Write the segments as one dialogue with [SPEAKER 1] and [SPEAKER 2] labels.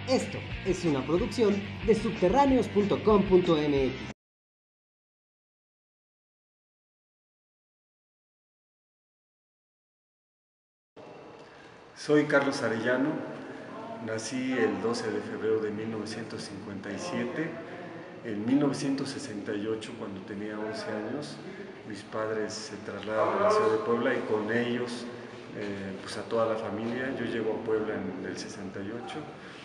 [SPEAKER 1] Esto es una producción de subterráneos.com.mx.
[SPEAKER 2] Soy Carlos Arellano, nací el 12 de febrero de 1957. En 1968, cuando tenía 11 años, mis padres se trasladaron a la ciudad de Puebla y con ellos pues a toda la familia. Yo llego a Puebla en el 68,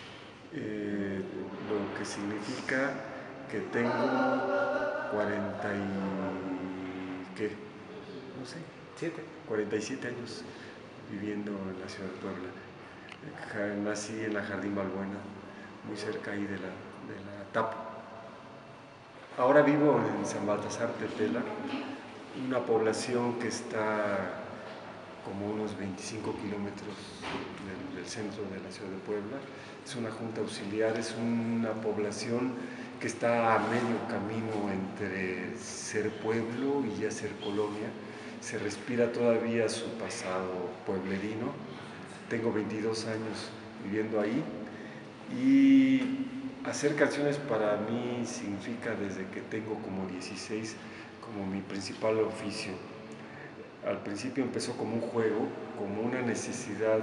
[SPEAKER 2] lo que significa que tengo 40 y... ¿qué? No sé, 47 años viviendo en la ciudad de Puebla. Nací en la Jardín Balbuena, muy cerca ahí de la Tapa. Ahora vivo en San Baltasar Tetela, una población que está como unos 25 kilómetros del centro de la ciudad de Puebla. Es una junta auxiliar, es una población que está a medio camino entre ser pueblo y ya ser colonia. Se respira todavía su pasado pueblerino. Tengo 22 años viviendo ahí y hacer canciones para mí significa desde que tengo como 16 como mi principal oficio. Al principio empezó como un juego, como una necesidad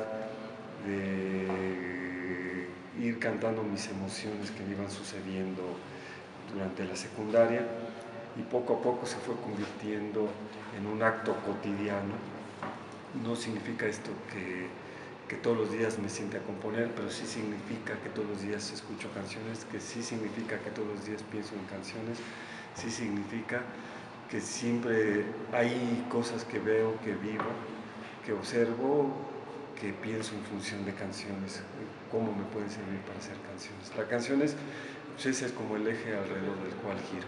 [SPEAKER 2] de ir cantando mis emociones que me iban sucediendo durante la secundaria, y poco a poco se fue convirtiendo en un acto cotidiano. No significa esto que todos los días me siente a componer, pero sí significa que todos los días escucho canciones, que sí significa que todos los días pienso en canciones, sí significa que siempre hay cosas que veo, que vivo, que observo, que pienso en función de canciones, cómo me pueden servir para hacer canciones. La canción es, pues ese es como el eje alrededor del cual giro.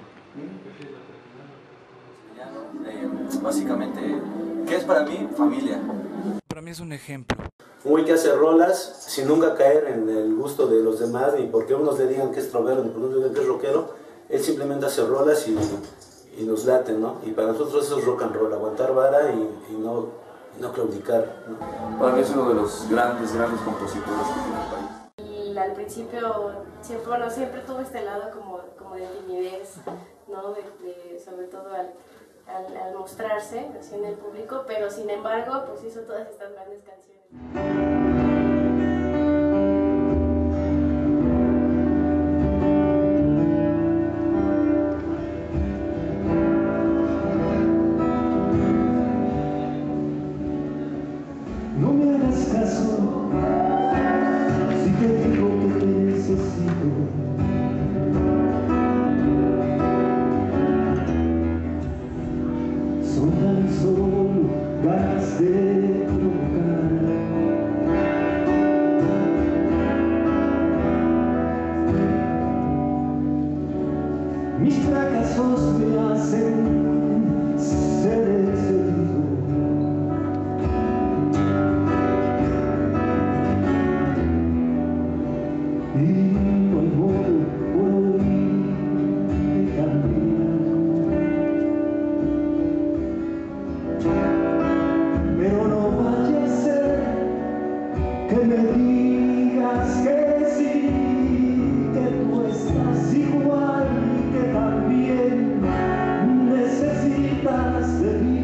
[SPEAKER 3] Básicamente, ¿qué es para mí? Familia.
[SPEAKER 4] Para mí es un ejemplo.
[SPEAKER 5] Un güey que hace rolas sin nunca caer en el gusto de los demás, ni porque unos le digan que es trovero, ni porque unos le digan que es rockero. Él simplemente hace rolas y nos laten, ¿no? Y para nosotros eso es rock and roll, aguantar vara y no claudicar, ¿no?
[SPEAKER 3] Para mí es uno de los grandes compositores que tiene el país.
[SPEAKER 6] Y al principio, siempre tuvo este lado como de timidez, ¿no? Sobre todo al mostrarse así en el público, pero sin embargo, pues hizo todas estas grandes canciones.
[SPEAKER 7] No me hagas caso si te digo que te necesito. Son tan solo ganas de provocar. Mis fracasos me hacen ser excedido. Y no hay modo por hoy de cambiar. Pero no vaya a ser que me digas que sí, que tú estás igual y que también necesitas de mí.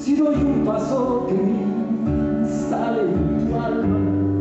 [SPEAKER 7] si doy un paso que me instale en tu alma.